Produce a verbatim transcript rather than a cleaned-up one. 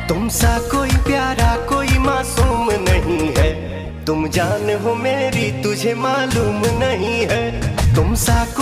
तुम सा कोई प्यारा कोई मासूम नहीं है, तुम जान हो मेरी तुझे मालूम नहीं है। तुम सा